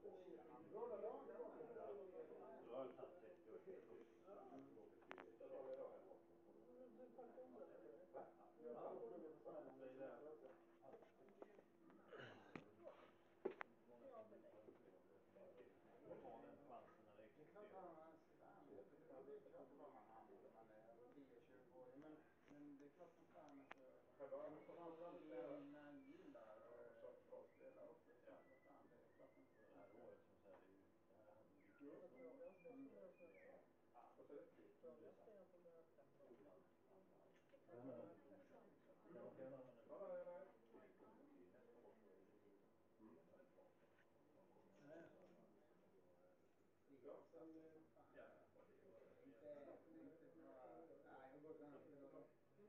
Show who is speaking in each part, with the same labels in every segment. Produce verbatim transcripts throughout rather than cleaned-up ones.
Speaker 1: Båda dagarna.
Speaker 2: Jag har tagit trettio år till kurs. Chansen när det
Speaker 1: Det är klart att han det är klart att man hamnar när man är tio tjugo år. Men, men det är klart som fan att man gillar att spela också. Ja, vad fan, det är klart som
Speaker 2: det här året som så här, det är ju det här hade ju kul.
Speaker 1: och så är det fint. Ja, sen ja, inte inte bra. Nej, jag går sen till då.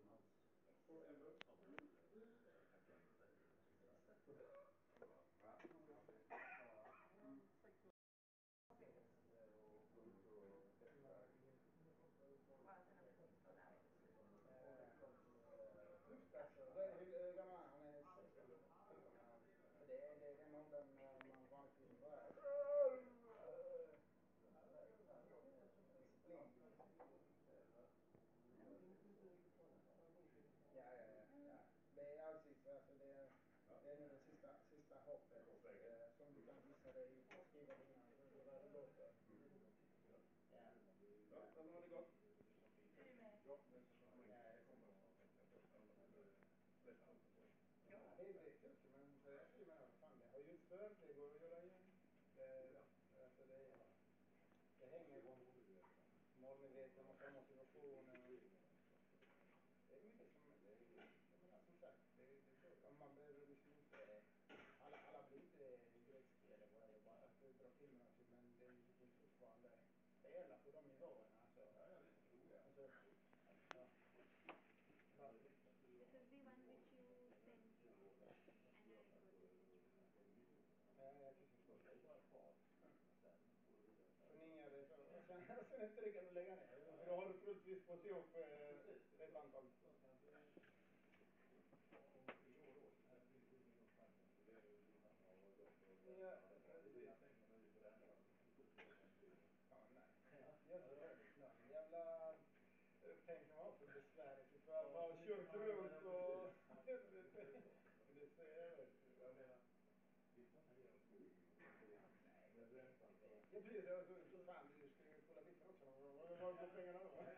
Speaker 1: Hur gammal han är? Det är det är nog den man vanligtvis börjar. Ja, ja, ja, ja. Det är alltid så alltså det är det är det sista sista hoppet eh, som du kan visa dig på skriva innan så vad det låter. Ja. Ja, då har det gått.
Speaker 3: Är du med?
Speaker 1: Ja, det kommer. Ja, det är det kul men så jag skulle mena fan det har ju förr det går att göra igen. Det alltså det det hänger målmedveten och motivationen. Det är mycket som det är som sagt det är det om man behöver liksom inte alla alla blir inte grekiska eller vad det är bara att dra filmerna till men det är ju fortfarande spela på de nivåerna alltså. Alltså ja.
Speaker 3: Because we went with you then and I
Speaker 1: Ja, jag tycker det är bara kvar. För ni är det så. Och sen, och sen efter det kan du lägga ner. För då har du fullt disposition för ett antal. Ja, ja, nej. Jag tror det. Jävla tänker man också besvärligt. För att ha kört runt och det ser jag vet. Jag blir så så fan du ska ju kolla bitar också någon gång. Vad har du på pengarna då?